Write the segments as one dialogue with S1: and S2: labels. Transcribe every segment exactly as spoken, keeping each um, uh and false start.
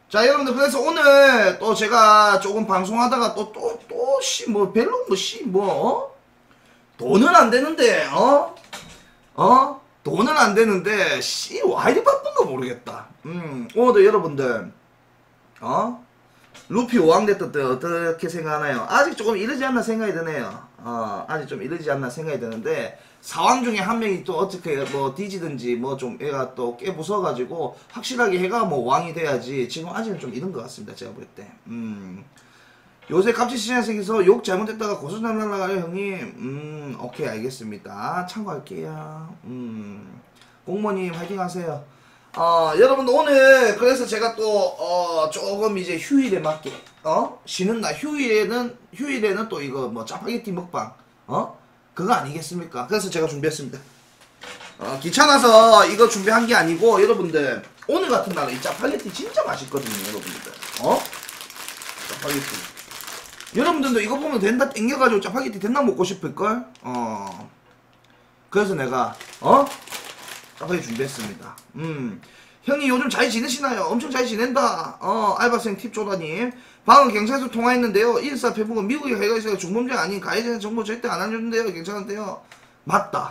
S1: 자, 여러분들, 그래서 오늘 또 제가 조금 방송하다가 또, 또, 또, 씨, 뭐, 별로, 뭐, 씨, 뭐, 어? 돈은 안 되는데, 어? 어? 돈은 안 되는데, 씨, 와 이리 바쁜가 모르겠다. 음, 오늘도 여러분들, 어? 루피 오왕 됐던 때 어떻게 생각하나요? 아직 조금 이르지 않나 생각이 드네요. 어, 아직 좀 이르지 않나 생각이 드는데, 사왕 중에 한 명이 또 어떻게 뭐 뒤지든지 뭐 좀 애가 또 꽤 무서워가지고 확실하게 해가 뭐 왕이 돼야지 지금 아직은 좀 이른 것 같습니다. 제가 볼 때. 음. 요새 갑질 시장 생겨서 욕 잘못했다가 고소장 날라가요 형님. 음 오케이 알겠습니다. 참고할게요. 음 공무원님 화이팅 하세요. 어 여러분 오늘 그래서 제가 또 어 조금 이제 휴일에 맞게 어 쉬는 날 휴일에는 휴일에는 또 이거 뭐 짜파게티 먹방 어 그거 아니겠습니까? 그래서 제가 준비했습니다. 어, 귀찮아서 이거 준비한 게 아니고 여러분들 오늘 같은 날은 이 짜파게티 진짜 맛있거든요 여러분들. 어? 짜파게티 여러분들도 이거 보면 된다 땡겨가지고 짜파게티 된다 먹고 싶을걸? 어 그래서 내가 어? 짜파게티 준비했습니다. 음 형님 요즘 잘 지내시나요? 엄청 잘 지낸다. 어 알바생 팁 조다님 방금 경찰서 통화했는데요. 일사배부가 미국에 가해가 있어요. 중범죄 아닌 가해자 정보 절대 안 알려준대요. 괜찮은데요? 맞다.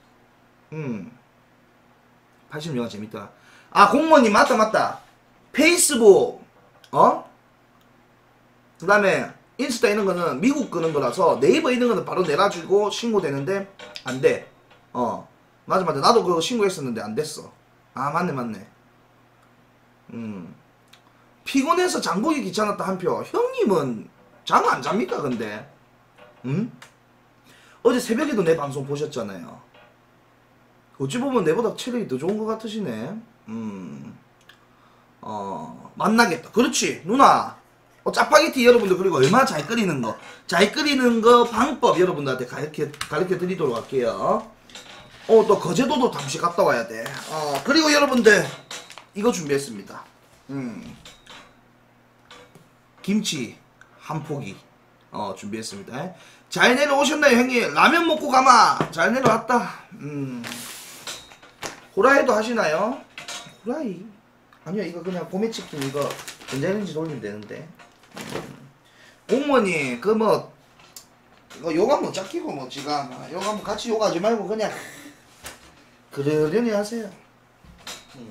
S1: 음 팔십 영화 재밌다. 아 공무원님 맞다 맞다. 페이스북 어? 그 다음에 인스타 있는 거는 미국 끄는 거라서 네이버 있는 거는 바로 내놔주고 신고되는데 안돼. 어 맞아 맞아 나도 그거 신고했었는데 안됐어. 아 맞네 맞네. 음 피곤해서 장보기 귀찮았다 한표. 형님은 잠 안 잡니까 근데? 음? 어제 새벽에도 내 방송 보셨잖아요. 어찌 보면 내보다 체력이 더 좋은 것 같으시네. 음, 어, 만나겠다. 그렇지, 누나. 어, 짜파게티 여러분들, 그리고 얼마나 잘 끓이는 거. 잘 끓이는 거 방법 여러분들한테 가르쳐, 가르쳐 드리도록 할게요. 어, 또 거제도도 잠시 갔다 와야 돼. 어, 그리고 여러분들, 이거 준비했습니다. 음, 김치 한 포기. 어, 준비했습니다. 잘 내려오셨나요, 형님? 라면 먹고 가마. 잘 내려왔다. 음. 후라이도 하시나요? 후라이? 아니요 이거 그냥 봄에치킨 이거 전자레인지 돌리면 되는데. 음. 공무원님 그뭐 이거 요가 뭐 짝끼고 뭐 지가 요가 뭐 같이 요가하지 말고 그냥 그러려니 하세요. 음.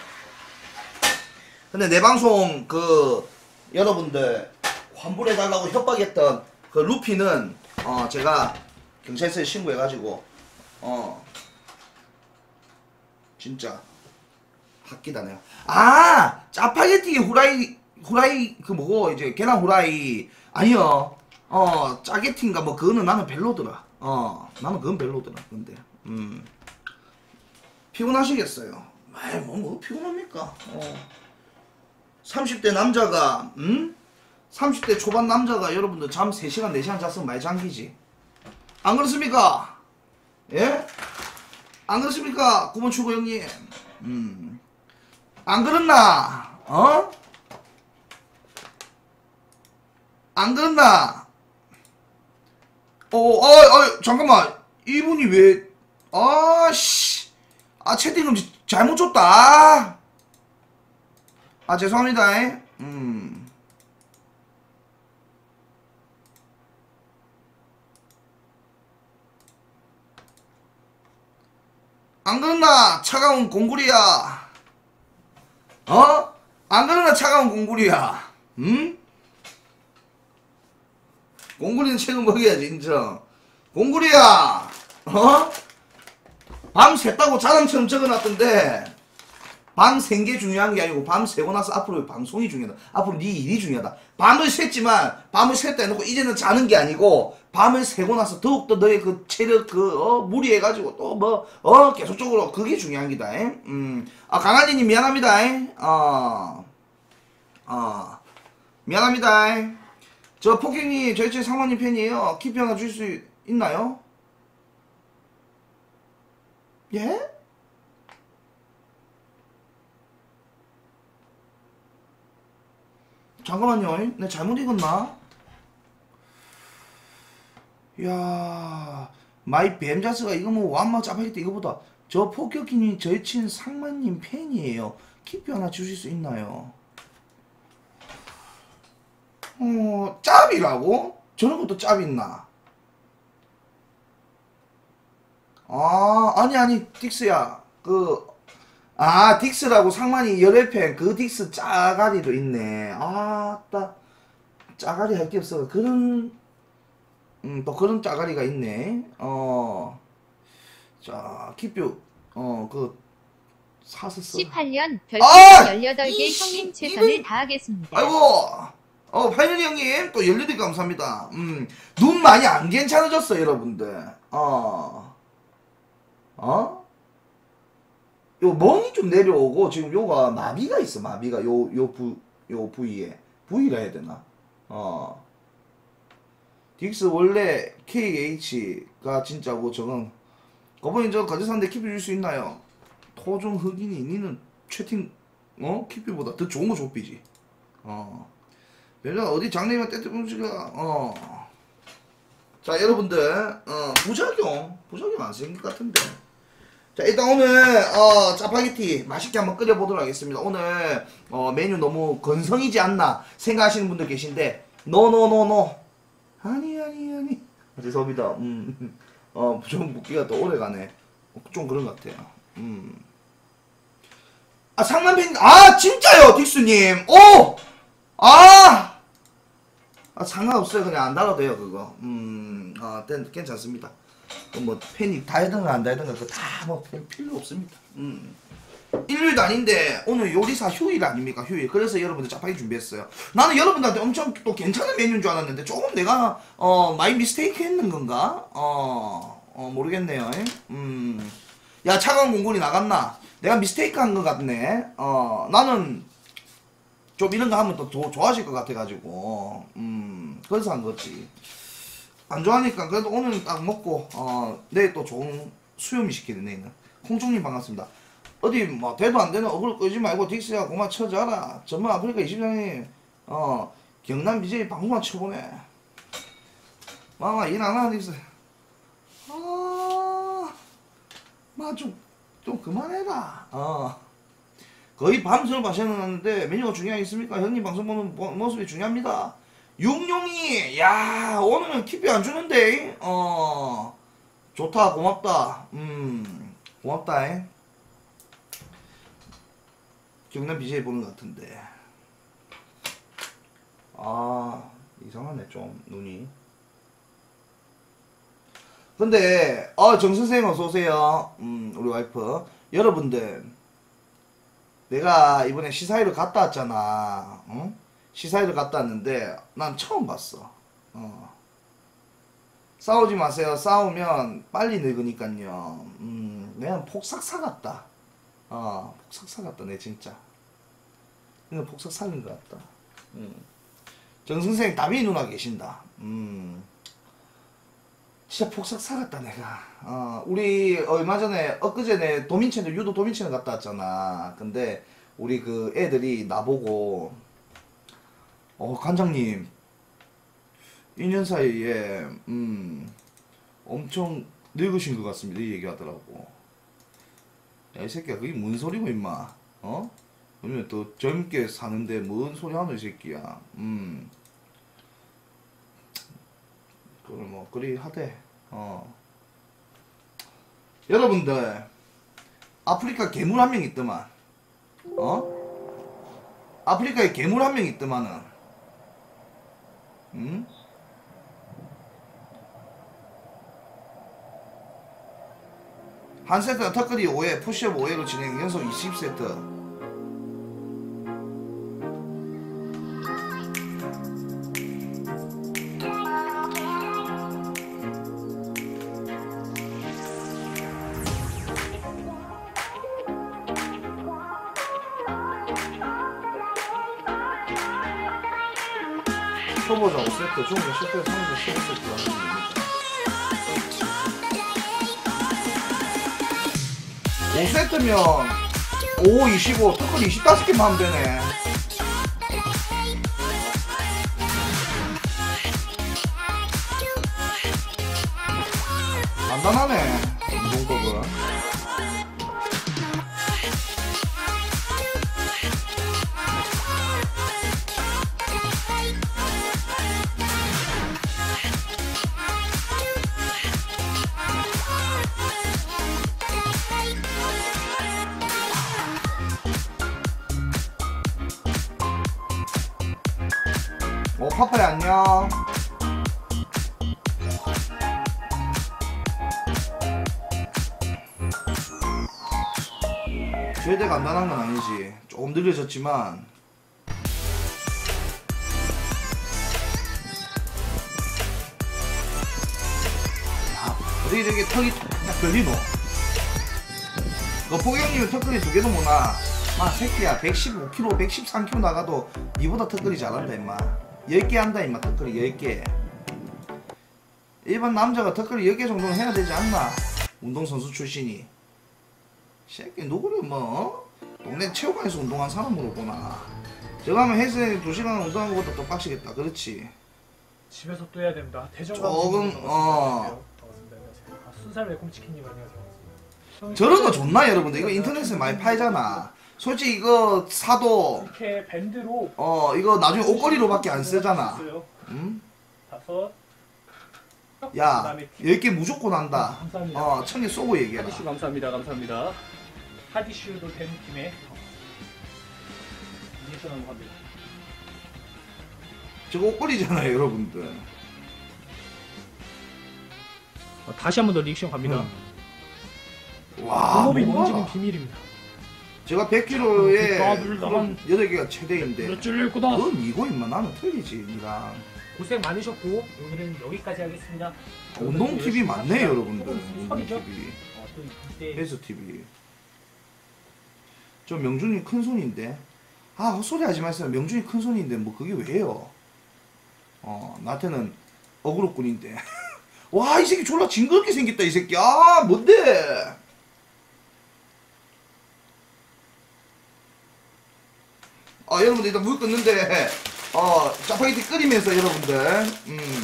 S1: 근데 내 방송 그 여러분들 환불해달라고 협박했던 그 루피는 어 제가 경찰서에 신고해가지고 어 진짜 학기다네요. 아 짜파게티 후라이 후라이 그 뭐고 이제 계란 후라이 아니요. 어 짜게티인가 뭐 그거는 나는 별로더라. 어 나는 그건 별로더라. 근데 음 피곤하시겠어요. 아이 뭐, 뭐 피곤합니까? 어 삼십 대 남자가 음 삼십 대 초반 남자가 여러분들 잠 세 시간 네 시간 잤으면 많이 잠기지. 안 그렇습니까? 예? 안 그렇습니까? 구번 출구 형님. 음. 안 그렇나? 어? 안 그렇나? 어, 어, 어, 잠깐만. 이분이 왜, 아, 씨. 아, 채팅금 잘못 줬다. 아, 죄송합니다. 음. 안 그렇나? 차가운 공구리야. 어? 안 그러나 차가운 공구리야. 응? 공구리는 책은 먹여야지 인정. 공구리야. 어? 밤 샜다고 자랑처럼 적어놨던데 밤 샌 게 중요한 게 아니고 밤 새고 나서 앞으로 방송이 중요하다. 앞으로 네 일이 중요하다. 밤을 샜지만 밤을 샜다 해놓고 이제는 자는 게 아니고 밤을 새고 나서 더욱더 너의 그 체력 그 어, 무리해가지고 또 뭐 어 계속적으로 그게 중요한 기다. 음. 아 강아지님 미안합니다. 어. 어. 미안합니다. 저 폭행이 저희 집 상원님 팬이에요. 키피 하나 줄 수 있나요? 예? 잠깐만요. 내가 잘못 읽었나? 이야, 마이 뱀자스가 이거 뭐 완마 짜파게티 이거보다 저 폭격기님 저희 친 상만님 팬이에요. 키피 하나 주실 수 있나요? 어, 짭이라고? 저런 것도 짭 있나? 아, 아니, 아니, 딕스야. 그, 아, 딕스라고 상만이 열혈팬, 그 딕스 짜가리도 있네. 아, 따, 짜가리 할 게 없어. 그런, 음, 또 그런 짜가리가 있네. 어, 자, 키뷰, 어, 그, 사서 써.
S2: 십팔 년
S1: 아!
S2: 별풍선 열여덟 개
S1: 이씨,
S2: 형님 최선을
S1: 이분-
S2: 다하겠습니다.
S1: 아이고, 어, 파이널이 형님, 또 열여덟 개 감사합니다. 음, 눈 많이 안 괜찮아졌어, 여러분들. 어, 어? 요 멍이 좀 내려오고, 지금 요가 마비가 있어, 마비가. 요, 요 부, 요 부위에. 부위라 해야 되나? 어. 딕스 원래 케이에이치가 진짜고, 저건, 거번이 저 거제산데 키뷰 줄 수 있나요? 토종 흑인이, 니는 채팅, 어? 키뷰보다 더 좋은 거 줬비지. 어. 별로 어디 장래면 떼떼봉지가, 어. 자, 여러분들, 어, 부작용, 부작용 안 생길 것 같은데. 자, 일단 오늘, 어, 짜파게티 맛있게 한번 끓여보도록 하겠습니다. 오늘, 어, 메뉴 너무 건성이지 않나 생각하시는 분들 계신데, 노노노노. 아니, 아니, 아니. 죄송합니다. 음, 어, 좀 묵기가 더 오래 가네. 좀 그런 것 같아요. 음. 아, 상만팬, 아, 진짜요, 딕스님. 오! 아! 아, 상관없어요. 그냥 안 달아도 돼요, 그거. 음, 아, 괜찮습니다. 뭐, 팬이 달든가 안 달든가, 그거 다 뭐, 필요 없습니다. 음. 일요일도 아닌데, 오늘 요리사 휴일 아닙니까, 휴일. 그래서 여러분들 짜파게티 준비했어요. 나는 여러분들한테 엄청 또 괜찮은 메뉴인 줄 알았는데, 조금 내가, 어, 마이 미스테이크 했는 건가? 어, 어, 모르겠네요. 음. 야, 차가운 공군이 나갔나? 내가 미스테이크 한 것 같네. 어, 나는, 좀 이런 거 하면 또 조, 좋아하실 것 같아가지고, 음, 그래서 한 거지. 안 좋아하니까, 그래도 오늘은 딱 먹고, 어, 내일 또 좋은 수요미 시키는 내일은. 콩중님 반갑습니다. 어디, 뭐, 돼도 안 되는 어그로 끄지 말고, 딕스야, 고마 쳐줘라. 전문 아프리카 이십 년이, 어, 경남 비제이 방송만 쳐보네. 마마, 일 안 하는 딕스. 아, 마, 좀, 좀 그만해라. 어. 거의 밤새워 마셔놨는데 메뉴가 중요하겠습니까? 형님 방송 보는 모, 모습이 중요합니다. 육룡이, 야, 오늘은 키뷰 안 주는데, 어, 좋다, 고맙다. 음, 고맙다. 에? 경남 비제이 보는 것 같은데. 아, 이상하네, 좀, 눈이. 근데, 어, 정선생님 어서오세요. 음, 우리 와이프. 여러분들, 내가 이번에 시사회를 갔다 왔잖아. 응? 시사회를 갔다 왔는데 난 처음 봤어. 어. 싸우지 마세요. 싸우면 빨리 늙으니까요. 음, 내가 폭삭 사갔다. 어, 폭삭 사갔다. 내 진짜. 그냥 폭삭 사는 것 같다. 음. 정선생 다미 누나 계신다. 음. 진짜 폭삭 사갔다 내가. 어, 우리 얼마 전에 엊그제네 도민체는 유도 도민체는 갔다 왔잖아. 근데 우리 그 애들이 나보고 어 관장님 이 년 사이에 음 엄청 늙으신 것 같습니다 이 얘기하더라고. 야 이 새끼야 그게 뭔 소리고 임마. 어? 그러면 또 젊게 사는데 뭔 소리 하노 이 새끼야. 음 그걸 뭐 그리 하대. 어 여러분들 아프리카 괴물 한 명 있더만. 어? 아프리카에 괴물 한 명 있더만은. 음? 한 세트가 턱걸이 오 회, 푸시업 오 회로 진행 연속 이십 세트. 초보자 오 세트, 중급 십 세트, 상급 십오 세트 하는 겁니다. 오 세트면 오 이십오, 토큰 이십오 개만 하면 되네. 간단하네, 운동법은. 파파야 안녕. 절대 간단한 건 아니지. 조금 느려졌지만 야, 어떻게 저게 턱이 딱 걸리노? 너 포경님은 턱걸이 두 개도 못나. 마 새끼야 백십오 킬로그램 백십삼 킬로그램 나가도 니보다 턱걸이 잘한다 임마. 열 개 한다 임마. 턱걸이 열 개. 일반 남자가 턱걸이 열 개 정도는 해야 되지 않나? 운동선수 출신이. 새끼 누구를 뭐 동네 체육관에서 운동한 사람으로 보나. 저거 하면 헬스장에 두 시간 운동한 것보다 더 빡시겠다. 그렇지.
S2: 집에서 또 해야 됩니다. 대전광
S1: 조금 어
S2: 아, 순살 매콤치킨님 안녕하세요.
S1: 저런 거 좋나 여러분들? 이거 인터넷에 많이 팔잖아. 솔직히 이거 사도
S2: 이렇게 밴드로
S1: 어 이거 나중에 옷걸이로밖에 안 쓰잖아. 응?
S2: 다섯.
S1: 야 열 개 무조건 한다.
S2: 감사합니다.
S1: 어 청에 쏘고 얘기해라.
S2: 하디슈 감사합니다. 감사합니다. 하디슈도 된 팀에 리액션 한번 합니다.
S1: 저거 옷걸이잖아요 여러분들.
S2: 어, 다시 한 번 더 리액션 갑니다.
S1: 응. 와
S2: 본업이
S1: 뭔가.
S2: 뭔지는 비밀입니다.
S1: 제가 백 킬로그램에
S2: 나들 나만
S1: 여덟 개가 최대인데
S2: 몇 줄일 거다.
S1: 그건 이거 임마. 나는 틀리지 니랑.
S2: 고생 많으셨고 오늘은 여기까지 하겠습니다.
S1: 운동티비 맞네 여러분들.
S2: 설이죠?
S1: 운동티비
S2: 어, 또 이때
S1: 헬스티비. 저 명준이 큰손인데. 아 헛소리 하지 마세요. 명준이 큰손인데 뭐 그게 왜요. 어 나한테는 어그로꾼인데. 와 이 새끼 졸라 징그럽게 생겼다 이 새끼. 아 뭔데. 아 여러분들 일단 물 끓는데 어 짜파게티 끓이면서 여러분들 음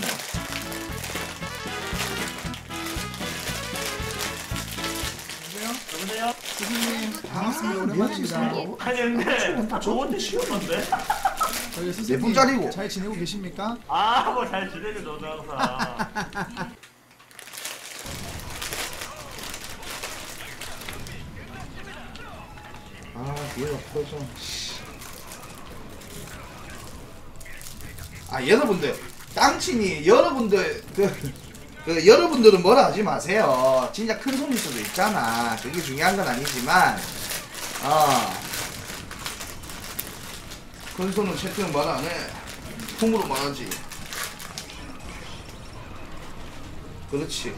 S3: 여보세요?
S4: 스승님 반갑습니다.
S1: 아,
S4: 오랜만입니다.
S3: 아니 근데 저번에 쉬었는데?
S4: 저희
S1: 몇
S4: 스승님
S1: 분짜리고?
S4: 잘 지내고 계십니까?
S3: 아 뭐 잘 지내죠 너도 항상.
S1: 아 뒤에가 터져. 아 여러분들 땅친이 여러분들 그, 그 여러분들은 뭐라 하지 마세요. 진짜 큰 손일 수도 있잖아. 그게 중요한 건 아니지만 어큰 손은 채팅 말 안 해. 통으로 말하지. 그렇지.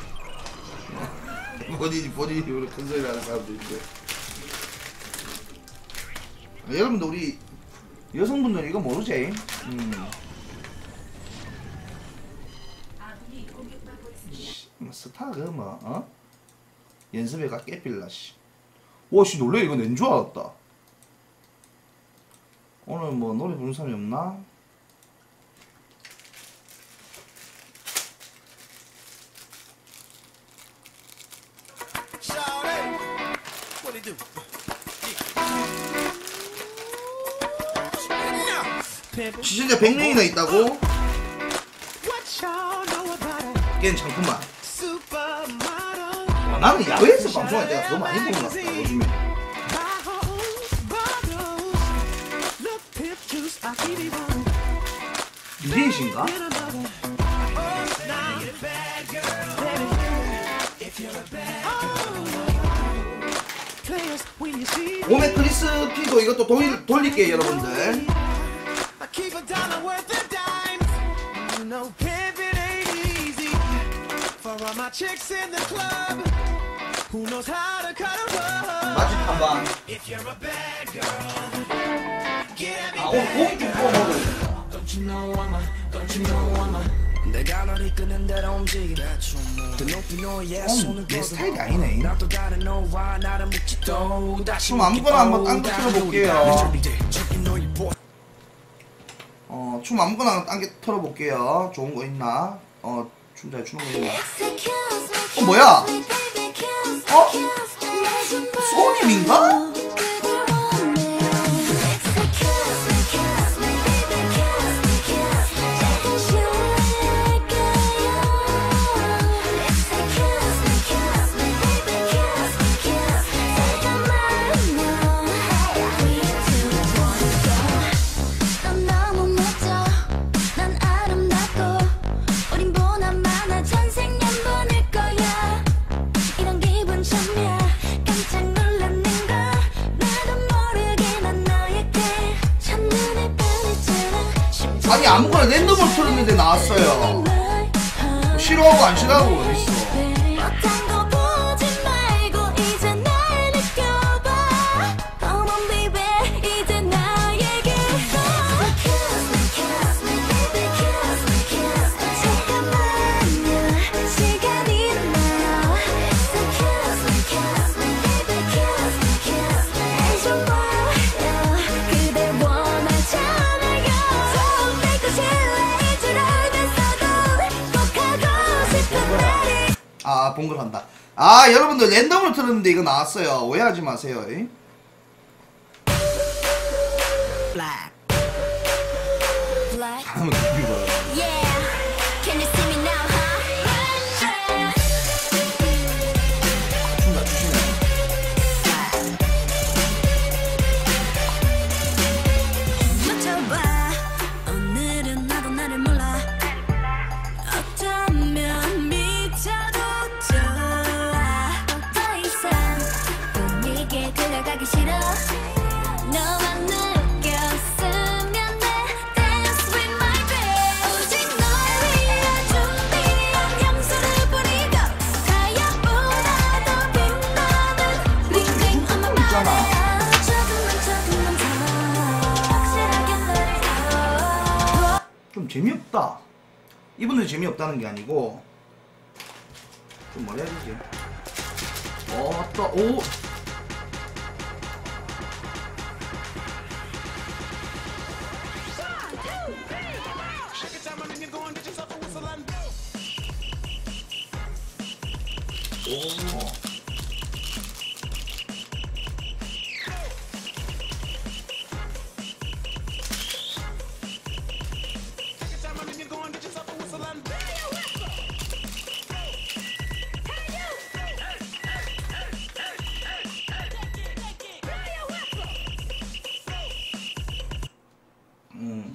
S1: 본인이 본인이 우리 큰 소리 하는 사람들인데. 여러분들 우리 여성분들 이거 모르지? 음. 스타 그뭐 어? 연습해가 깨빌라 씨. 와씨 놀래 이거 낸 줄 알았다. 오늘 뭐 노래 부르는 사람이 없나? 시청자 백 명이나 있다고? 걘 잠깐만. 아, 나는 야외에서 방송할 때가 더 많이 보는 것 같다 요즘에. 디제이신가? 오메 크리스피도 이것도 돌, 돌릴게요 여러분들. 맛집 탐방. 아 오늘 고기 좀 구워 먹어야겠다.
S5: 내가 너를 끄는 대로 움직이라 그 높이 너의 손을
S1: 내 스타일이 아니네.
S5: 나도 다른 너와 나를 묻지 또 다시
S1: 그럼 아무거나 한번 딴 거 틀어볼게요. 어, 춤 아무거나 딴 게 틀어볼게요. 좋은 거 있나? 어, 춤 잘 추는 거 있나? 어, 뭐야? 어? 소님인가?
S6: 넌 너무 멋져. 난
S1: 나왔어요. 싫어하고 안 싫어하고 어딨어. 아, 봉글한다. 아, 여러분들 랜덤으로 틀었는데 이거 나왔어요. 오해하지 마세요. 이?
S5: Black. Black.
S1: 한번 비벼.
S5: Yeah. Can you see me now, huh?
S1: 춤나 추시네.
S5: 맞춰봐. 오늘은 나도 나를 몰라. 어쩌면 미쳐도 좋아. 더 이상 분위기에 들어가기 싫어. 너만 느꼈으면 돼. Dance with my babe. 오직 널 위해 준비한 향수를 뿌리고 타협보다 더 빛나는 Bling bling on my body. 조금만 조금만 더 확실하게 너를 더.
S1: 좀 재미없다. 이분들 재미없다는 게 아니고 좀 뭐라 해야 되지? 어, 또, 오! 오. 음.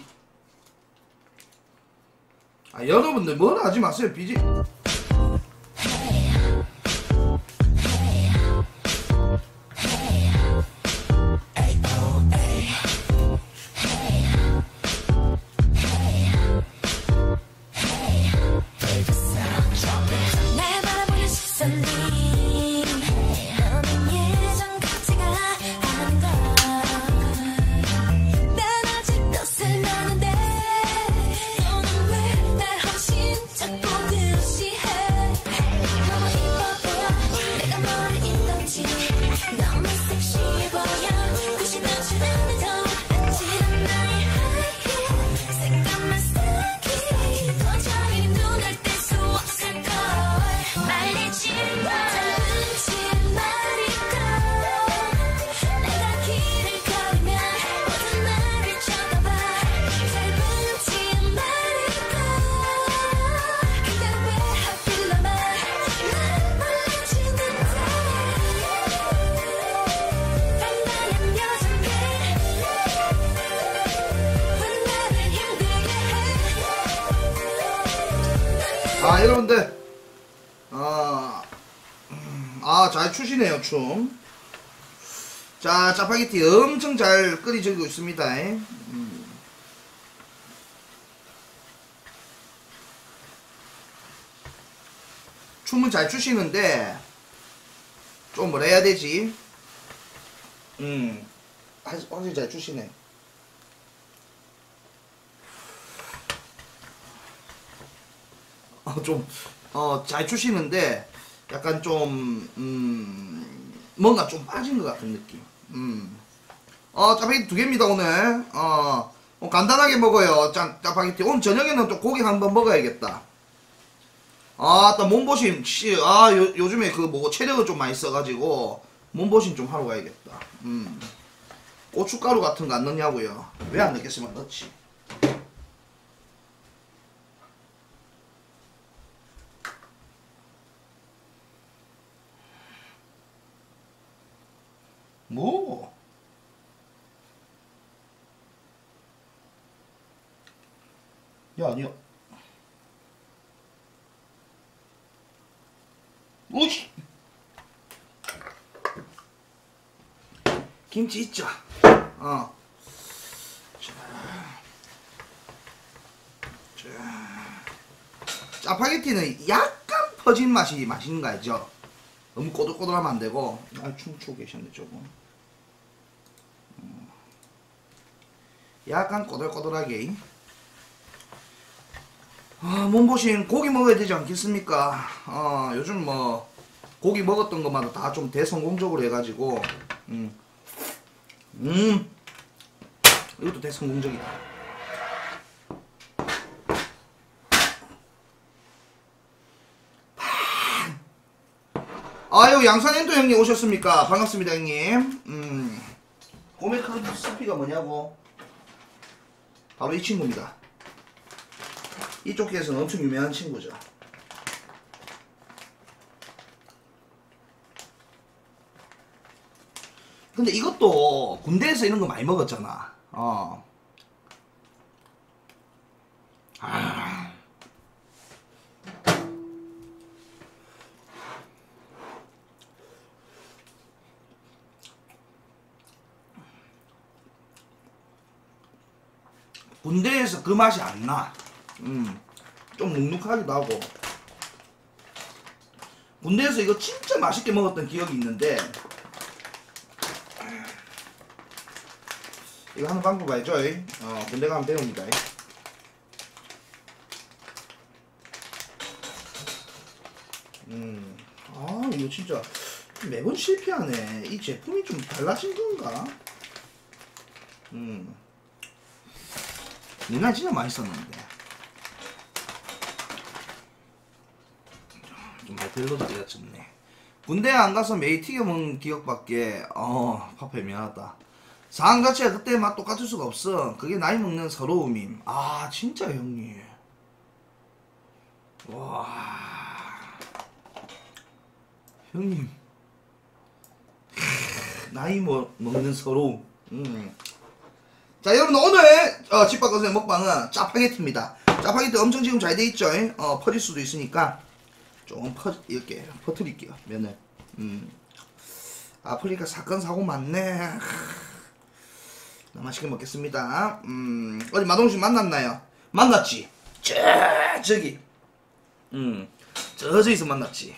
S1: 아, 여러분들 뭐라 하지 마세요. 비지.
S5: 날 바라보는 시선이 너는 예전 같지가 않은 걸. 난 아직도 설레는데 너는 왜 날 훨씬 자꾸 무시해. 너무 이뻐 보여 내가 너를 잊던지. 너무 섹시해 보여 무시하지 않는 더 아찔한 나의 하이힐. 색감만 새끼 도저히 눈을 뗄 수 없을걸. 말리지 마 짧은지 말이고 내가 길을 걸으면 모두 나를 쳐다봐. 짧은지 말이고 근데 왜 하필 너만 나를 몰라주는데. 단단한 여잔데 왜 나를 힘들게 해.
S1: 아, 여러분들. 아, 음, 아, 잘 추시네요, 춤. 자, 짜파게티 엄청 잘 끓이지고 있습니다. 음. 춤은 잘 추시는데, 좀 뭐라 해야 되지? 음, 확실히 잘 추시네. 어, 좀, 어, 잘 추시는데, 약간 좀, 음, 뭔가 좀 빠진 것 같은 느낌. 음. 어, 짜파게티 두 개입니다, 오늘. 어, 어, 간단하게 먹어요. 짜, 짜파게티. 오늘 저녁에는 또 고기 한번 먹어야겠다. 아, 또 몸보심, 씨, 아, 요, 요즘에 그 뭐, 체력을 좀 많이 써가지고, 몸보심 좀 하러 가야겠다. 음. 고춧가루 같은 거 안 넣냐고요. 왜 안 넣겠으면 넣지. 뭐? 야, 아니야. 오씨! 김치 있죠? 어. 자. 자. 짜파게티는 약간 퍼진 맛이 맛있는 거 알죠? 너무 꼬들꼬들하면 안 되고. 아, 춤추고 계셨네, 저거. 약간 꼬들꼬들하게. 아, 몸보신 고기 먹어야 되지 않겠습니까? 어, 요즘 뭐 고기 먹었던 것마다 다 좀 대성공적으로 해가지고 음, 음 이것도 대성공적이다. 아유, 양산엔도 형님 오셨습니까? 반갑습니다, 형님. 음, 고메크스피가 뭐냐고? 바로 이 친구입니다. 이쪽 계에서는 엄청 유명한 친구죠. 근데 이것도 군대에서 이런 거 많이 먹었잖아. 어. 아. 군대에서 그 맛이 안 나. 음, 좀 눅눅하기도 하고. 군대에서 이거 진짜 맛있게 먹었던 기억이 있는데, 이거 하는 방법 알죠? 어, 군대 가면 배웁니다. 음, 아, 이거 진짜 매번 실패하네. 이 제품이 좀 달라진 건가? 음, 옛날 진짜 맛있었는데. 좀 별로다 내가 쳤네. 군대 안 가서 매일 튀겨 먹는 기억밖에. 어, 파페 미안하다. 상황 자체가 그때 맛 똑같을 수가 없어. 그게 나이 먹는 서러움임. 아, 진짜 형님. 와, 형님. 나이 뭐, 먹는 서러움. 음. 자, 여러분 오늘 어, 집밥거스의 먹방은 짜파게티입니다. 짜파게티 엄청 지금 잘 돼 있죠? 어, 퍼질 수도 있으니까 조금 퍼 이렇게 퍼뜨릴게요. 면을. 음. 아프리카 사건 사고 많네. 맛있게 먹겠습니다. 음, 어디 마동씨 만났나요? 만났지. 저 저기. 음, 저 저기서 만났지.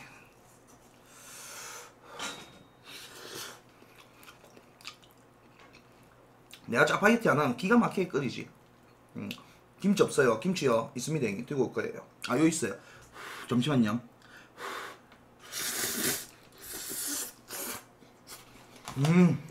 S1: 내가 짜파게티 하나는 기가 막히게 끓이지. 음, 김치 없어요. 김치요. 있습니다. 형님. 들고 올 거예요. 아, 요 있어요. 잠시만요. 음.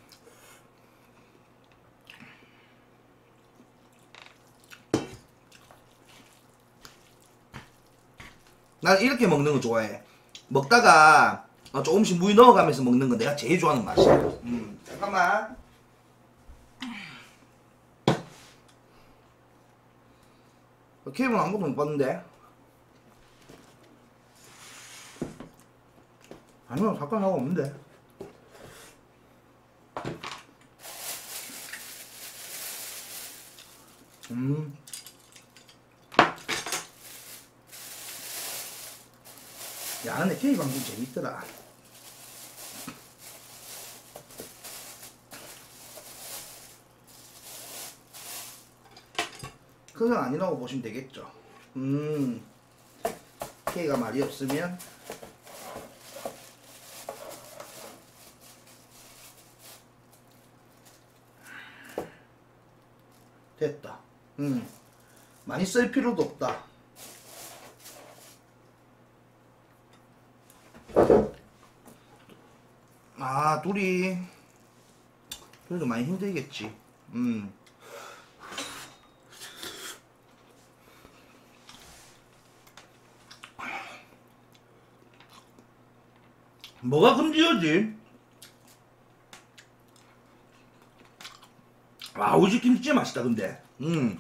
S1: 난 이렇게 먹는 거 좋아해. 먹다가 조금씩 물 넣어가면서 먹는 거 내가 제일 좋아하는 맛이야. 음, 잠깐만. 케이블은 아무것도 못 봤는데. 아니요, 사건 하고 없는데. 음. 야, 근데 K 방송 재밌더라. 그건 아니라고 보시면 되겠죠. 음, K가 말이 없으면 됐다. 음, 많이 쓸 필요도 없다. 아, 둘이 그래도 많이 힘들겠지. 음. 뭐가 금지였지? 아, 우리 집 김치 진짜 맛있다. 근데 음.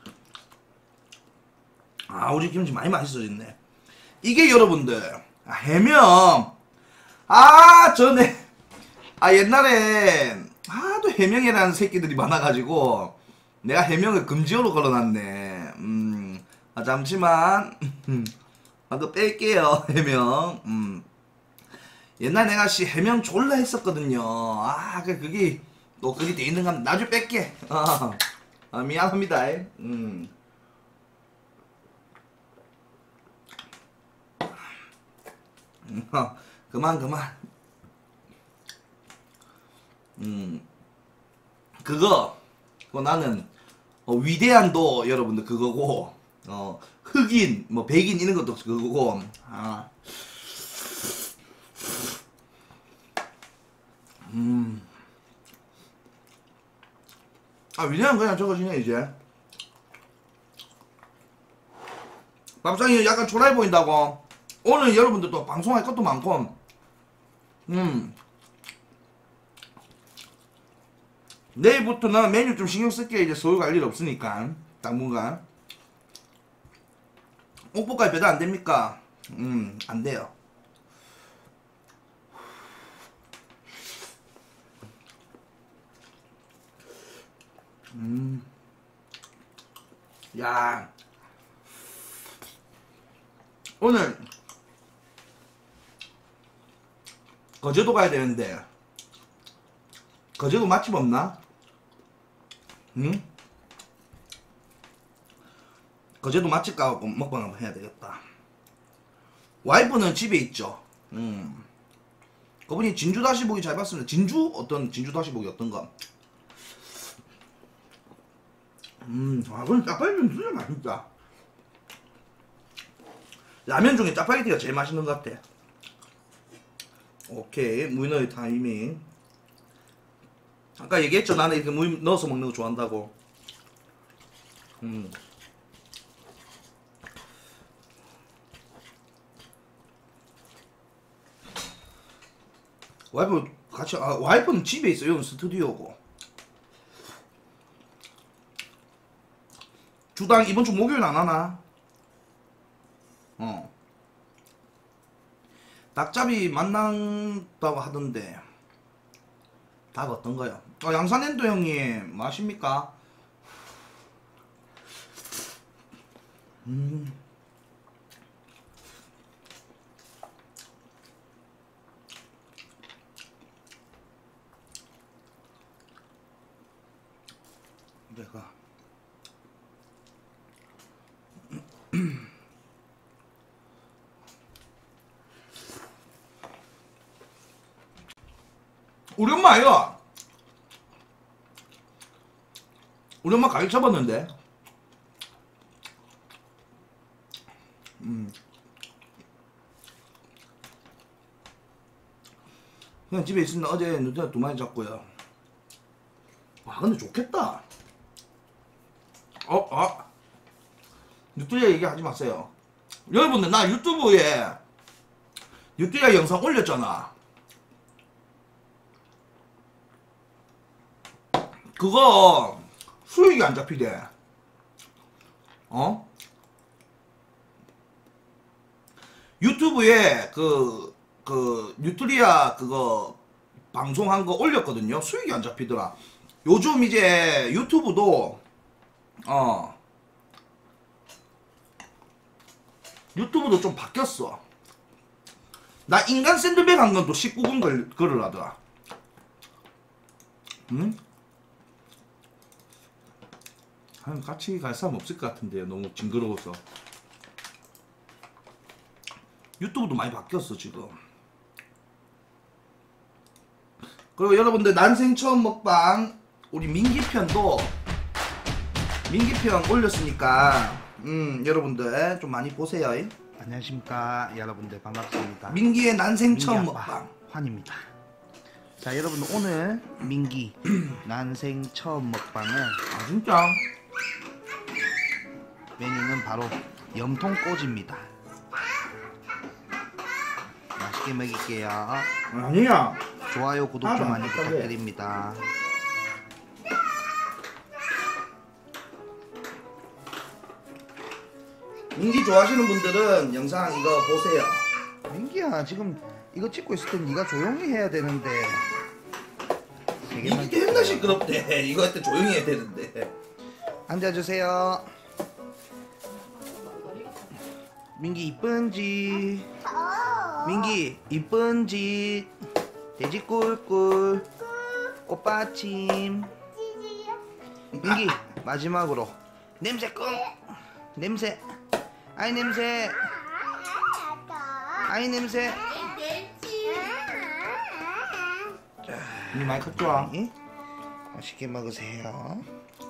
S1: 아, 우리 집 김치 많이 맛있어졌네. 이게 여러분들 해명. 아, 전에 아, 옛날에 하도 해명이라는 새끼들이 많아가지고 내가 해명을 금지어로 걸어놨네. 음, 아, 잠시만. 아, 그거 뺄게요. 해명. 음. 옛날 내가 씨 해명 졸라 했었거든요. 아, 그 그게 또 그게 돼 있는 건 나중에 뺄게. 아, 아, 미안합니다. 음. 음, 어, 그만 그만. 음 그거 그거 나는 어, 위대한도 여러분들 그거고 어 흑인 뭐 백인 이런 것도 그거고 아. 음. 아 위대한 그냥 저거지네 이제. 밥상이 약간 초라해 보인다고. 오늘 여러분들 또 방송할 것도 많고 음 내일부터는 메뉴 좀 신경 쓸게. 이제 서울 갈 일 없으니까 당분간. 옥볶이 배달 안 됩니까? 음 안 돼요. 음 야 오늘 거제도 가야 되는데 거제도 맛집 없나? 응? 거제도 맛집 가고 먹방 한번 해야 되겠다. 와이프는 집에 있죠. 음. 그분이 진주 다시보기 잘 봤습니다. 진주? 어떤 진주 다시보기 어떤가? 음, 아, 그건 짜파게티는 진짜 맛있다. 라면 중에 짜파게티가 제일 맛있는 것 같아. 오케이, 무이 넣을 타이밍. 아까 얘기했죠. 나는 이렇게 무이 넣어서 먹는 거 좋아한다고. 음. 와이프 같이, 아, 와이프는 집에 있어요. 여기는 스튜디오고. 주당 이번 주 목요일 안 하나? 어. 닭잡이 만난다고 하던데. 닭 어떤가요? 어, 양산엔도 형님, 마십니까? 음. 내가 우리 엄마 아이가 우리 엄마 가격 잡았는데 음. 그냥 집에 있으면 어제 누텔라 두 마리 잡고요. 와 근데 좋겠다. 어? 아 누텔라 얘기하지 마세요. 여러분들 나 유튜브에 누텔라 영상 올렸잖아. 그거 수익이 안 잡히대. 어? 유튜브에 그, 그, 뉴트리아 그거 방송한 거 올렸거든요. 수익이 안 잡히더라. 요즘 이제 유튜브도, 어, 유튜브도 좀 바뀌었어. 나 인간 샌드백 한 건 또 십구 분 걸, 걸을 하더라. 응? 한 같이 갈 사람 없을 것 같은데요. 너무 징그러워서. 유튜브도 많이 바뀌었어 지금. 그리고 여러분들 난생 처음 먹방 우리 민기편도 민기편 올렸으니까 음 여러분들 좀 많이 보세요.
S6: 안녕하십니까 여러분들 반갑습니다.
S1: 민기의 난생
S6: 민기
S1: 처음
S6: 아빠
S1: 먹방
S6: 환입니다. 자 여러분들 오늘 민기 난생 처음 먹방은
S1: 아 진짜
S6: 메뉴는 바로 염통꼬지입니다. 맛있게 먹을게요.
S1: 아니야.
S6: 좋아요 구독 좀 많이 부탁드립니다.
S1: 민기 좋아하시는 분들은 영상 이거 보세요.
S6: 민기야 지금 이거 찍고 있을 땐 네가 조용히 해야 되는데
S1: 민기 맨날 시끄럽대. 이거 할 때 조용히 해야 되는데.
S6: 앉아주세요. 민기 이쁜지 민기 이쁜지 돼지 꿀꿀 꽃받침 민기 마지막으로 냄새 꿍 냄새 아이 냄새 아이 냄새
S1: 이 많이 컸죠?
S6: 예? 맛있게 먹으세요.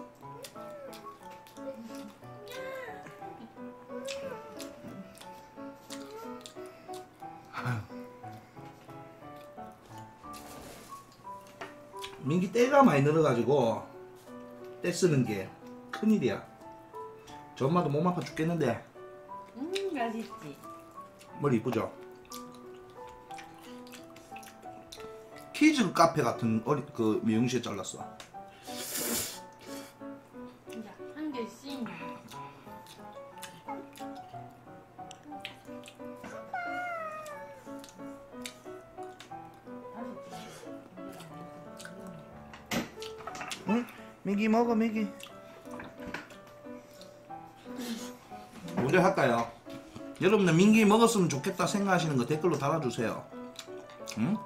S1: 민기 때가 많이 늘어가지고 때 쓰는 게 큰일이야. 저 엄마도 몸 아파 죽겠는데
S7: 음 맛있지.
S1: 머리 이쁘죠? 키즈 카페 같은 어리, 그 미용실 잘랐어.
S7: 자, 한 개씩.
S6: 응? 미기 먹어 미기.
S1: 모델 할까요? 여러분들 민기 먹었으면 좋겠다 생각하시는 거 댓글로 달아주세요. 응?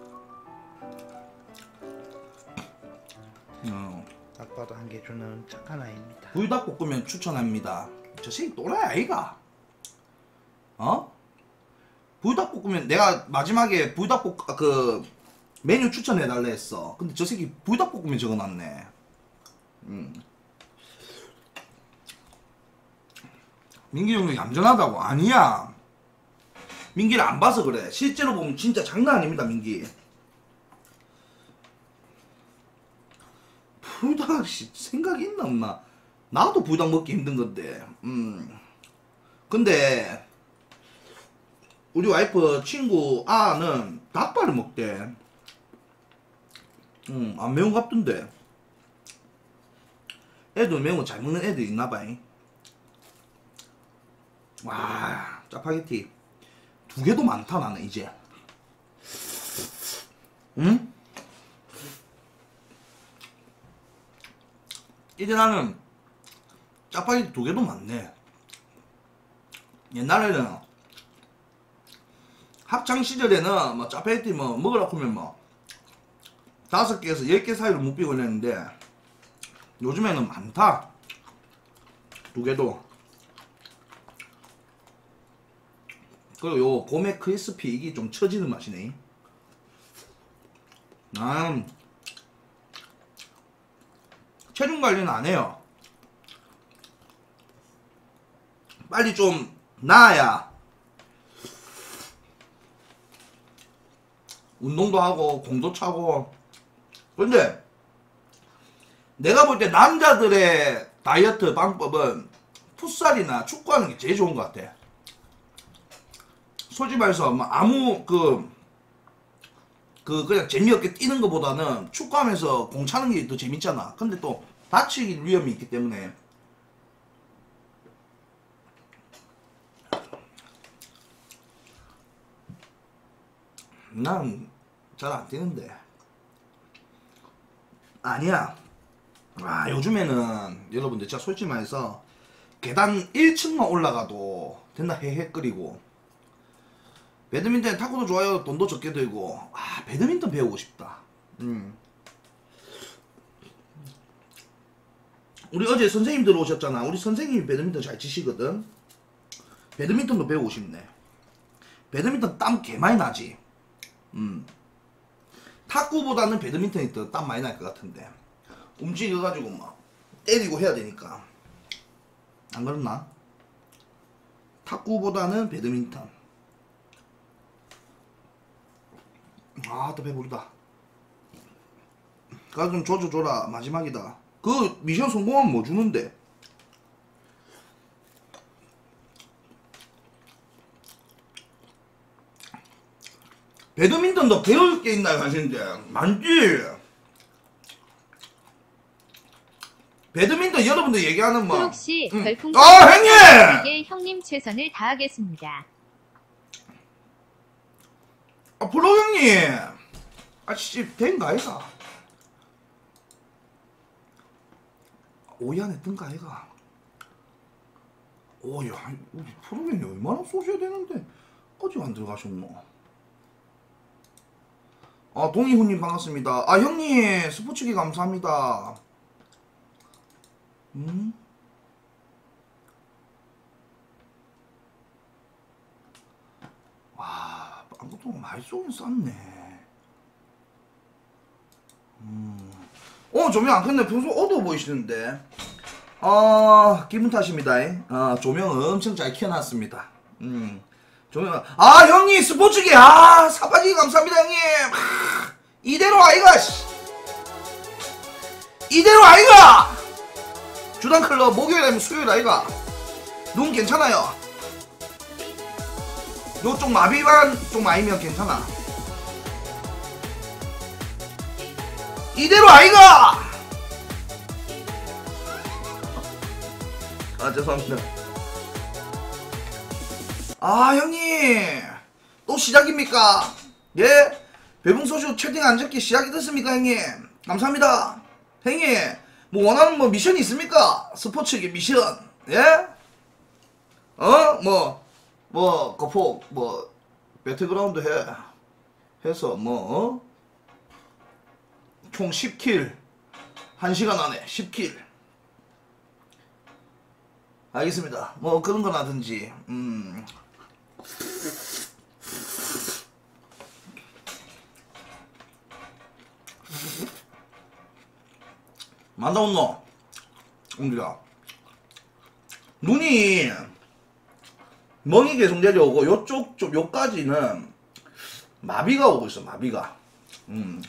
S1: 어.
S6: 아빠도 한 개 주는 착한 아이입니다.
S1: 불닭볶음면 추천합니다. 저 새끼 또라이 아이가? 어? 불닭볶음면 내가 마지막에 불닭볶 그 메뉴 추천해달라 했어. 근데 저 새끼 불닭볶음면 적어놨네. 음. 민기 형이 얌전하다고? 아니야. 민기를 안 봐서 그래. 실제로 보면 진짜 장난 아닙니다, 민기. 불닭 씨 생각이 있나 없나? 나도 불닭 먹기 힘든 건데. 음. 근데 우리 와이프 친구 아는 닭발을 먹대. 음, 안 매운 것 같던데. 애도 매운 거 잘 먹는 애들 있나봐. 와, 짜파게티 두 개도 많다 나는 이제. 응? 이제 나는 짜파게티 두 개도 많네. 옛날에는 학창 시절에는 뭐 짜파게티 뭐 먹으라고 하면 뭐 다섯 개에서 열 개 사이로 못 비고 그랬는데 요즘에는 많다. 두 개도. 그리고 요 고메 크리스피 이게 좀 처지는 맛이네. 아, 체중 관리는 안 해요. 빨리 좀 나아야 운동도 하고 공도 차고. 근데 내가 볼 때 남자들의 다이어트 방법은 풋살이나 축구하는 게 제일 좋은 것 같아. 솔직히 말해서 뭐 아무 그, 그 그냥 재미없게 뛰는 것보다는 축구하면서 공 차는 게 더 재밌잖아. 근데 또 다칠 위험이 있기 때문에 난 잘 안 뛰는데. 아니야. 아, 요즘에는 여러분들 진짜 솔직히 말해서 계단 일 층만 올라가도 된다 헤헤거리고. 배드민턴 타고도 좋아요. 돈도 적게 들고. 아, 배드민턴 배우고 싶다. 음. 우리 어제 선생님 들어오셨잖아. 우리 선생님이 배드민턴 잘 치시거든. 배드민턴도 배우고 싶네. 배드민턴 땀 개 많이 나지. 음. 탁구보다는 배드민턴이 더 땀 많이 날 것 같은데. 움직여가지고 막 때리고 해야 되니까. 안 그렇나? 탁구보다는 배드민턴. 아, 또 배부르다. 가 좀 줘줘줘라. 마지막이다. 그 미션 성공하면 뭐 주는데? 배드민턴도 배울 게 있나요 하시는데 많지. 배드민턴 여러분들 얘기하는 뭐
S8: 프록씨
S1: 응.
S8: 별풍선
S1: 아 형님!
S8: 게 형님 최선을 다하겠습니다.
S1: 아 프로 형님 아씨 된가 아이가 오이 안에 뜬가 아이가. 오야 우리 프로 형님 얼마나 쏘셔야 되는데 어디 안 들어가셨노. 아 동희훈님 반갑습니다. 아 형님 스포츠기 감사합니다. 음? 와 아무것도 많이 쏘긴 쌌네. 오늘 조명 안 켰네. 평소 어두워 보이시는데. 어, 기분 탓입니다. 어, 조명을 엄청 잘 켜놨습니다. 음, 조명. 아, 형님, 스포츠기. 아, 사바지 감사합니다, 형님. 아, 이대로 아이가, 씨. 이대로 아이가! 주단클럽 목요일 아니면 수요일 아이가? 눈 괜찮아요. 요쪽 마비만 좀 아니면 괜찮아. 이대로 아이가! 아, 죄송합니다. 아, 형님. 또 시작입니까? 예? 배붕소주 채팅 안 적기 시작이 됐습니까, 형님? 감사합니다. 형님, 뭐 원하는 뭐 미션이 있습니까? 스포츠계 미션. 예? 어? 뭐, 뭐, 거포, 뭐, 배틀그라운드 해. 해서, 뭐, 어? 총 십 킬. 한 시간 안에 십 킬. 알겠습니다. 뭐, 그런 건 하든지, 음. 만나온노? 옹기가. 눈이, 멍이 계속 내려오고 요쪽 좀 요까지는 마비가 오고 있어. 마비가. 음.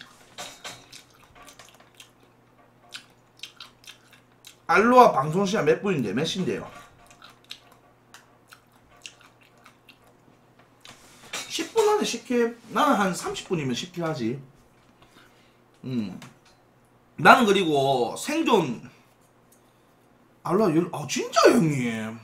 S1: 알로아 방송 시간 몇 분인데 몇 시인데요? 십 분 안에 십 킬. 나는 한 삼십 분이면 십 킬 하지. 음. 나는 그리고 생존 알로아 열. 아 진짜 형님.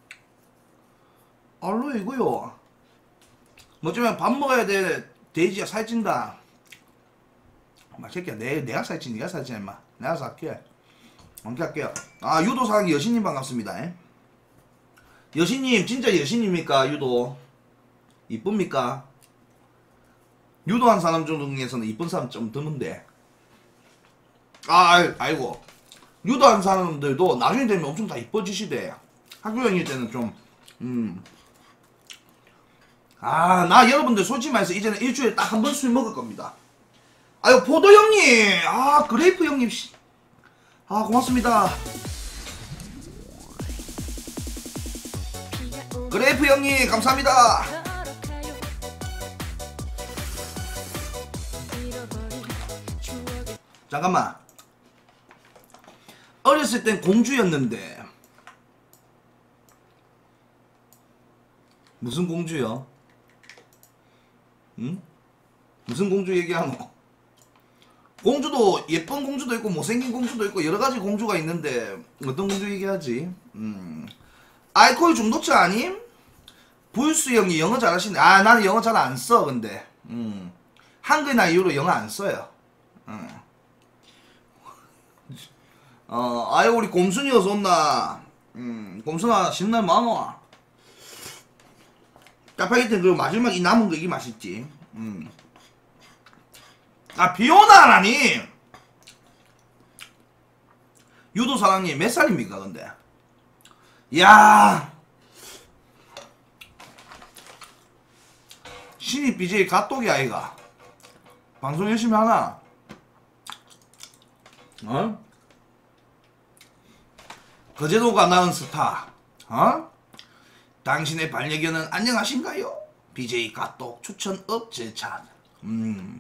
S1: 알로 이거요. 뭐지만 밥 먹어야 돼. 돼지야 살찐다. 마 새끼야 내 내가 살찐 네가 살찐 임마. 내가 살게. 언제 할게요. 아 유도사랑 여신님 반갑습니다. 에? 여신님 진짜 여신입니까 유도? 이쁩니까? 유도한 사람 중에서는 이쁜 사람 좀 드문데. 아 알, 알고 유도한 사람들도 나중에 되면 엄청 다 이뻐지시대. 학교 다닐 때는 좀 음. 아, 나 여러분들 솔직히 말해서 이제는 일주일에 딱 한 번 술 먹을 겁니다. 아유, 포도 형님! 아, 그레이프 형님, 씨. 아, 고맙습니다. 그레이프 형님, 감사합니다. 잠깐만. 어렸을 땐 공주였는데. 무슨 공주요? 응? 무슨 공주 얘기하노? 공주도 예쁜 공주도 있고 못생긴 공주도 있고 여러가지 공주가 있는데 어떤 공주 얘기하지? 음. 알코올 중독자 아님? 불수 형이 영어 잘하시네. 아 나는 영어 잘 안 써 근데 음. 한글나 이후로 영어 안 써요. 음. 어 아유 우리 곰순이 어서 온나. 음 곰순아 신날 많어. 짜파게티는 그 마지막 이 남은 거 이게 맛있지. 음. 아 비오나 하나니 유도 사장님 몇 살입니까 근데? 이야 신입 비제이 갓독이 아이가 방송 열심히 하나? 어? 거제도가 낳은 스타 어? 당신의 반려견은 안녕하신가요? 비제이 갓독 추천업 제찬. 음.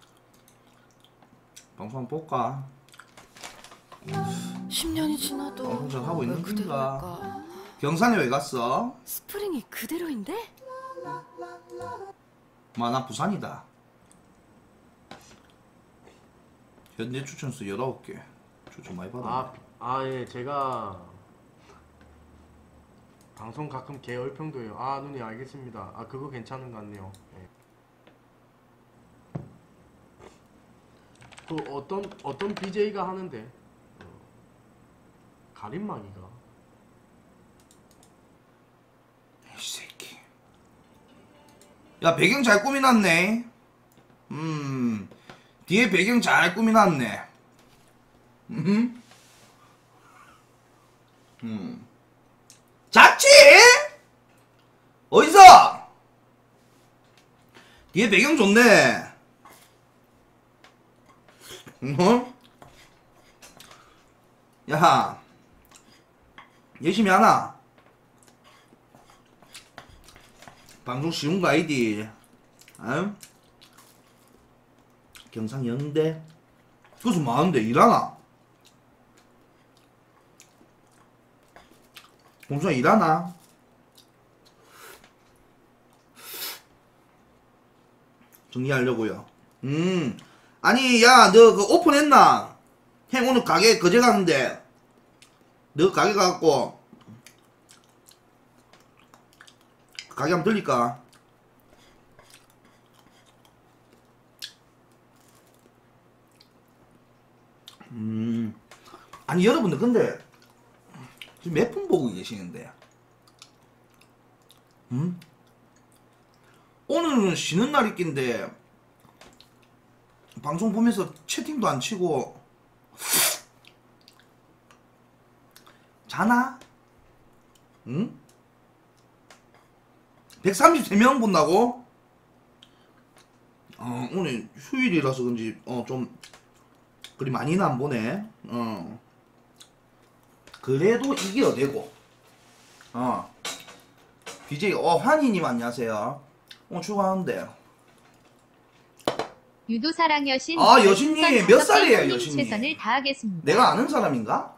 S1: 방송 한번 볼까?
S9: 십 년이 지나도
S1: 방송 잘 하고 있는 중인가?
S9: 그대로일까?
S1: 경산에 왜 갔어?
S9: 스프링이 그대로인데?
S1: 마, 나 부산이다. 현재 추천수 열아홉 개. 추천 많이 받았네.
S10: 아, 아, 예, 제가 방송 가끔 개얼평도 해요. 아, 누님 알겠습니다. 아, 그거 괜찮은 것 같네요. 예. 그 어떤 어떤 비제이가 하는데 어, 가림막이가
S1: 이 새끼. 야 배경 잘 꾸미놨네. 음 뒤에 배경 잘 꾸미놨네. 음. 음. 잤지? 어디서? 뒤에 배경 좋네. 어? 야 열심히 하나? 방송 쉬운 거 아니디? 어? 경상 영대? 그것은 많은데 일하나? 봉수야 일하나? 정리하려고요. 음 아니 야 너 그 오픈했나? 형 오늘 가게 거제 가는데 너 가게 가갖고 가게 한번 들릴까? 음 아니 여러분들 근데 지금 몇 분 보고 계시는데 음? 오늘은 쉬는 날이긴데 방송 보면서 채팅도 안 치고 자나? 응? 백삼십삼 명 본다고? 어 오늘 휴일이라서 그런지 어 좀 그리 많이는 안 보네. 어 그래도 이겨내고 어 비제이 어 환희님 안녕하세요. 오늘 출근하는데
S8: 유도사랑 여신.
S1: 아, 여신님 몇 살이에요,
S8: 형님
S1: 여신님?
S8: 최선을 다하겠습니다.
S1: 내가 아는 사람인가?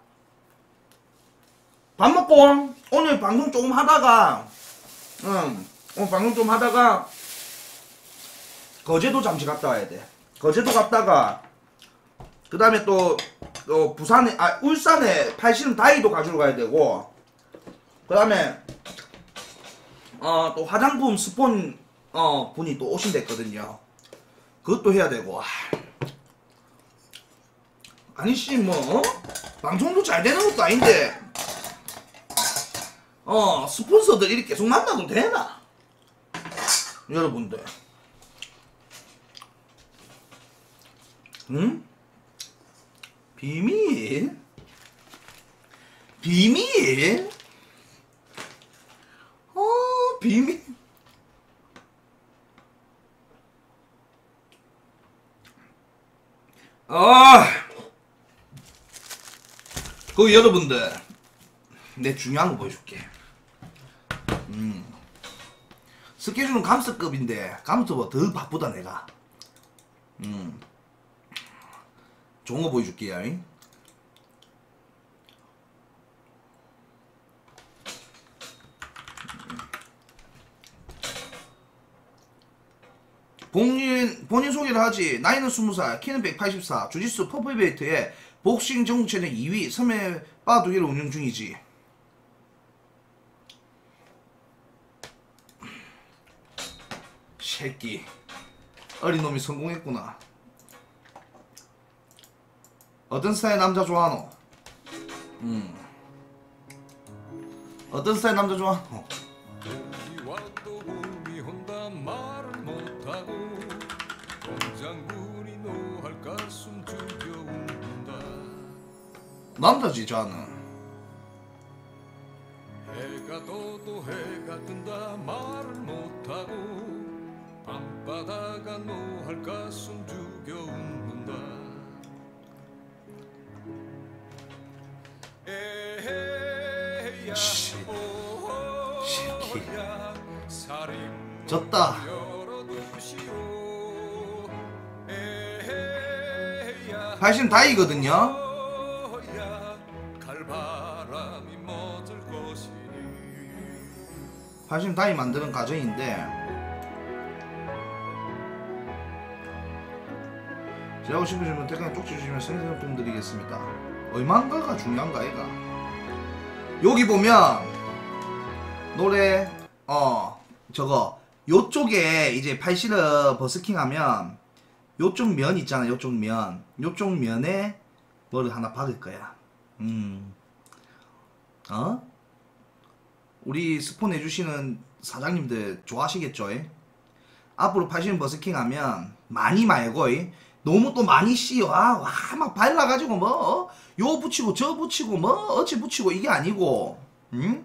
S1: 밥 먹고 오늘 방송 조금 하다가 응 오늘 방송 좀 하다가 거제도 잠시 갔다 와야 돼. 거제도 갔다가 그 다음에 또, 또 부산에 아 울산에 팔씨름 다이도 가지러 가야 되고 그 다음에 어 또 화장품 스폰 어 분이 또 오신댔거든요. 그것도 해야 되고 아니씨 뭐 어? 방송도 잘 되는 것도 아닌데 어 스폰서들 이렇게 계속 만나도 되나? 여러분들 응? 비밀? 비밀? 어 비밀? 아, 그 여러분들 내 중요한 거 보여줄게. 음, 스케줄은 감스급인데 감스보다 더 바쁘다 내가. 음, 좋은 거 보여줄게요. 잉? 본인, 본인 소개를 하지. 나이는 스무 살, 키는 백팔십사, 주짓수 퍼플베이트에 복싱 전국체전 이 위, 섬에 바 두 개를 운영 중이지. 새끼. 어린 놈이 성공했구나. 어떤 스타일 남자 좋아하노? 음. 어떤 스타일 남자 좋아하노? 남자지 저는.
S11: 해가 떠도 해가 뜬다 말을 못하고 밤바다가 노할 가슴 죽여 웃는다. 에헤야 오호야 살인
S1: 졌다. 팔씨름 다이거든요. 팔씨름 다이 만드는 과정인데 제하고 싶으시면 댓글 쪽지 주시면 생생한 도움 드리겠습니다. 얼마인가가 중요한가 아이가. 여기 보면 노래 어 저거 요쪽에 이제 팔씨름 버스킹 하면 요쪽 면 있잖아. 요쪽 면 요쪽 면에 뭐를 하나 박을 거야. 음 어? 우리 스폰 해주시는 사장님들 좋아하시겠죠? 이? 앞으로 팔씨름 버스킹 하면 많이 말고 이? 너무 또 많이 씌워. 아, 와, 막 발라가지고 뭐, 어? 요 붙이고 저 붙이고 뭐, 어찌 붙이고 이게 아니고, 응?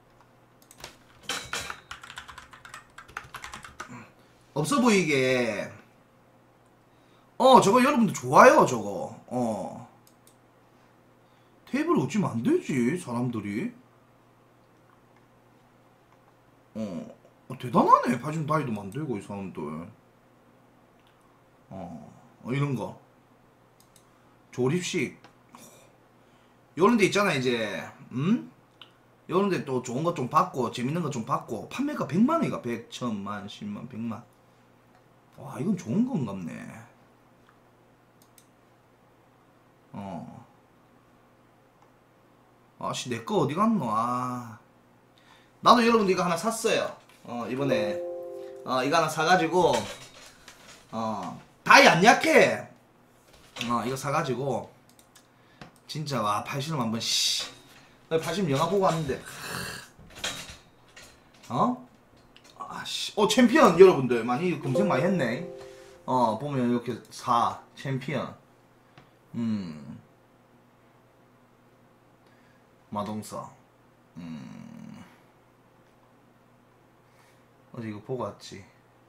S1: 없어 보이게. 어, 저거 여러분들 좋아요, 저거. 어. 테이블에 어찌면 안 되지 사람들이. 어, 어 대단하네. 팔십 다이도 만들고 이 사람들. 어, 어 이런 거 조립식 요런 데 있잖아 이제. 음? 요런 데 또 좋은 거 좀 받고 재밌는 거 좀 받고 판매가 백만 원이가 백, 천만, 십만, 백만. 와 이건 좋은 건갑네. 어. 아씨 내 거 어디 갔노. 아 나도 여러분들 이거 하나 샀어요. 어 이번에 어 이거 하나 사가지고 어 다이 안 약해. 어 이거 사가지고 진짜 와 팔십을 한번 씨 팔십 영화 보고 왔는데 어? 아씨 어 챔피언 여러분들 많이 검색 많이 했네. 어 보면 이렇게 사 챔피언 음 마동석 음 어제 이거 보고 왔지.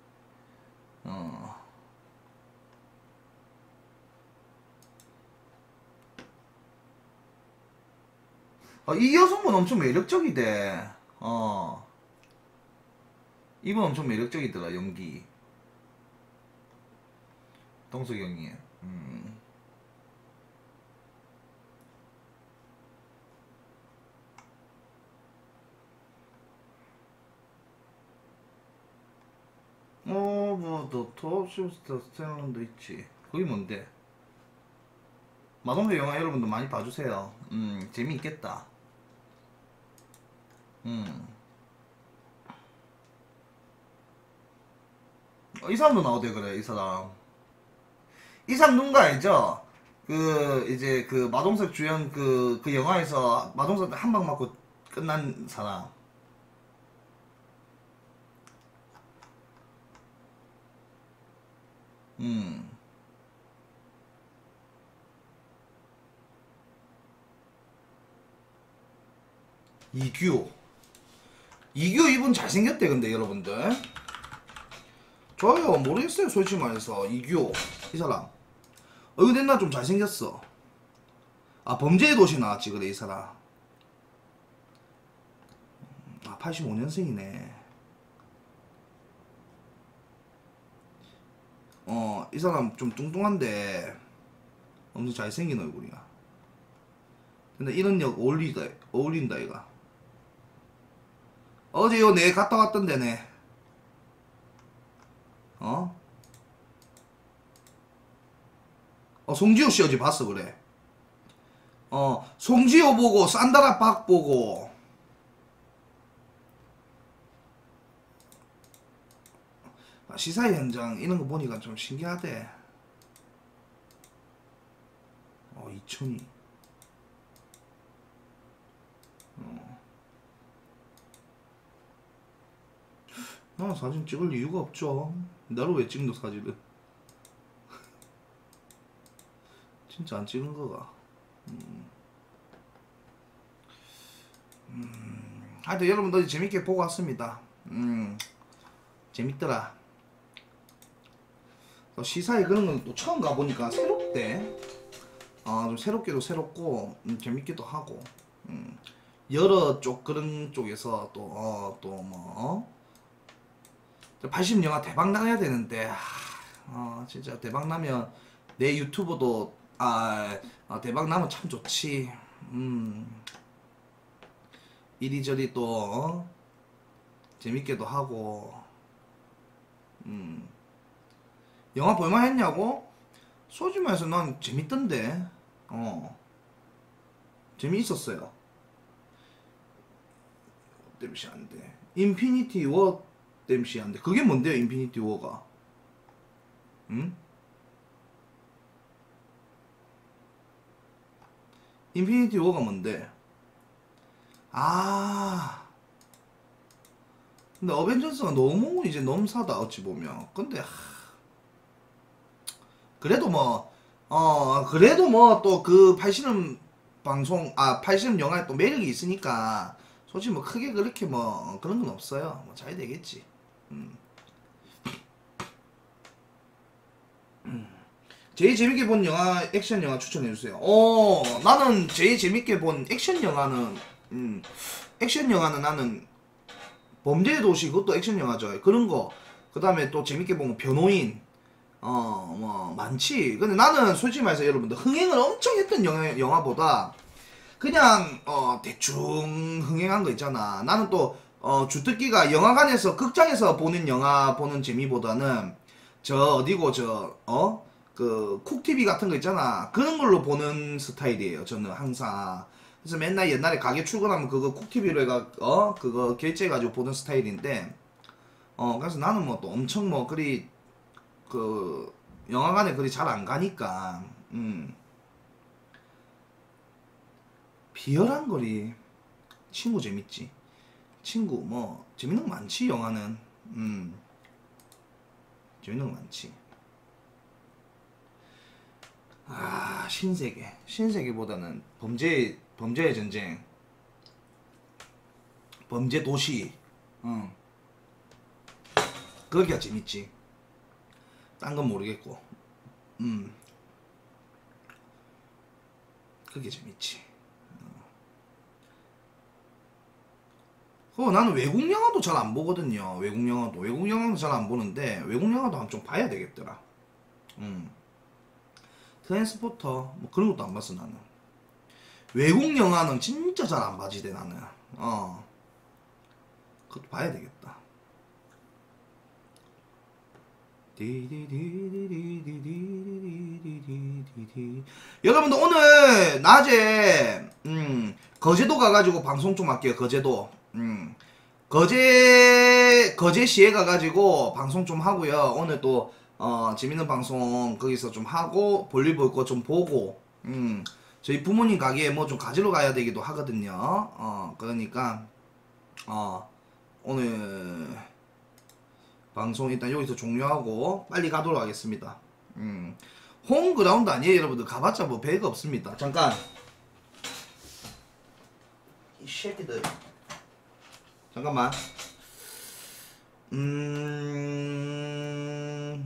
S1: 어 어, 이 여성분 엄청 매력적이대. 어 이분 엄청 매력적이더라. 연기 동석이 형이. 음. 어, 뭐, 더, 톱슈스터 스탠런도 있지. 그게 뭔데? 마동석 영화 여러분들 많이 봐주세요. 음, 재미있겠다. 음. 어, 이 사람도 나오대, 그래, 이 사람. 이 사람 누군가 알죠? 그, 이제, 그, 마동석 주연 그, 그 영화에서 마동석 한 방 맞고 끝난 사람. 음. 이규. 이규 이분 잘생겼대, 근데 여러분들. 저요, 모르겠어요, 솔직히 말해서. 이규. 이 사람. 얼굴 옛날 좀 잘생겼어. 아, 범죄의 도시 나왔지, 그래, 이 사람. 아, 팔십오 년생이네. 어, 이 사람 좀 뚱뚱한데 엄청 잘생긴 얼굴이야. 근데 이런 역 어울리다, 어울린다 이가. 어제 요 내 갔다 왔던 데네. 어? 어, 송지효씨 어제 봤어, 그래. 어, 송지효 보고 산다라 박 보고 시사 현장 이런 거 보니까 좀 신기하대. 어, 이천이. 어. 나 사진 찍을 이유가 없죠. 나를 왜 찍노, 사진을. 진짜 안 찍은 거가. 음. 음. 하여튼 여러분들 재밌게 보고 왔습니다. 음. 재밌더라. 시사에 그런 건 또 처음 가보니까 새롭대. 아, 좀 새롭게도 새롭고 음, 재밌기도 하고. 음. 여러 쪽 그런 쪽에서 또 어 또 뭐 팔십 영화 대박 나야 되는데 아, 어, 진짜 대박 나면 내 유튜브도 아, 아 대박 나면 참 좋지. 음. 이리저리 또 어? 재밌게도 하고. 음. 영화 볼만 했냐고? 솔직히 말해서 난 재밌던데. 어. 재미있었어요. 땜시 안 돼. 인피니티 워 땜시 안 돼. 그게 뭔데요, 인피니티 워가? 응? 인피니티 워가 뭔데? 아. 근데 어벤져스가 너무 이제 넘사다, 어찌 보면. 근데, 하... 그래도 뭐, 어, 그래도 뭐, 또 그 팔씨름 방송, 아, 팔씨름 영화에 또 매력이 있으니까, 솔직히 뭐, 크게 그렇게 뭐, 그런 건 없어요. 뭐, 잘 되겠지. 음. 음. 제일 재밌게 본 영화, 액션 영화 추천해주세요. 어, 나는 제일 재밌게 본 액션 영화는, 음, 액션 영화는 나는 범죄의 도시, 그것도 액션 영화죠. 그런 거. 그 다음에 또 재밌게 본 거 변호인. 어, 뭐, 많지. 근데 나는 솔직히 말해서 여러분들, 흥행을 엄청 했던 영화, 영화보다 그냥, 어, 대충 흥행한 거 있잖아. 나는 또, 어, 주특기가 영화관에서, 극장에서 보는 영화 보는 재미보다는 저, 어디고, 저, 어? 그 쿡티비 같은 거 있잖아. 그런 걸로 보는 스타일이에요. 저는 항상. 그래서 맨날 옛날에 가게 출근하면 그거 쿡티비로 해가 어 그거 결제해가지고 보는 스타일인데 어 그래서 나는 뭐 또 엄청 뭐 그리 그 영화관에 그리 잘 안 가니까 음 비열한 거리 친구 재밌지. 친구 뭐 재밌는 거 많지. 영화는 음 재밌는 거 많지. 아 신세계 신세계보다는 범죄 범죄의 전쟁 범죄 도시 응 그렇게가 재밌지. 딴 건 모르겠고 음 그게 재밌지. 어 나는 외국 영화도 잘 안 보거든요. 외국 영화도 외국 영화도 잘 안 보는데 외국 영화도 한번 좀 봐야 되겠더라. 음 트랜스포터 뭐 그런 것도 안 봤어. 나는 외국 영화는 진짜 잘 안 봐지대. 나는 어 그것도 봐야 되겠다. 여러분들 오늘 낮에 음 거제도 가가지고 방송 좀 할게요. 거제도 음 거제 거제시에 가가지고 방송 좀 하고요. 오늘 또 어, 재밌는 방송 거기서 좀 하고 볼일 볼 거 좀 보고 음 저희 부모님 가게에 뭐 좀 가지러 가야 되기도 하거든요. 어 그러니까 어 오늘 방송 일단 여기서 종료하고 빨리 가도록 하겠습니다. 음 홈그라운드 아니에요 여러분들. 가봤자 뭐 별거 없습니다. 잠깐 이 새끼들 잠깐만 음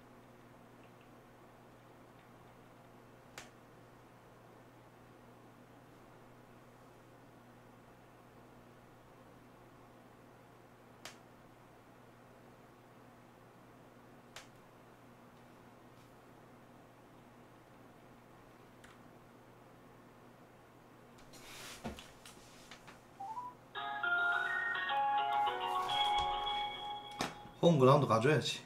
S1: 홈그라운드 가줘야지.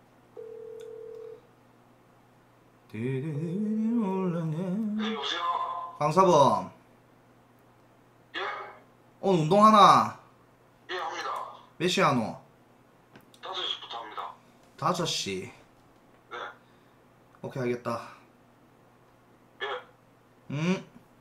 S12: 여보세요?
S1: 강사범
S12: 예?
S1: 오늘 운동하나?
S12: 예, 합니다.
S1: 몇 시에 하노?
S12: 다섯 시부터 합니다.
S1: 다섯 시.
S12: 네.
S1: 오케이 알겠다.
S12: 예.
S1: 음.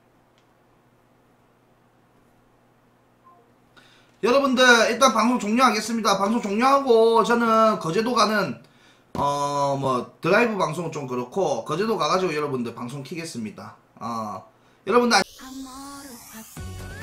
S1: 여러분들 일단 방송 종료하겠습니다. 방송 종료하고 저는 거제도 가는 어 뭐 드라이브 방송은 좀 그렇고 거제도 가가지고 여러분들 방송 키겠습니다. 어 여러분들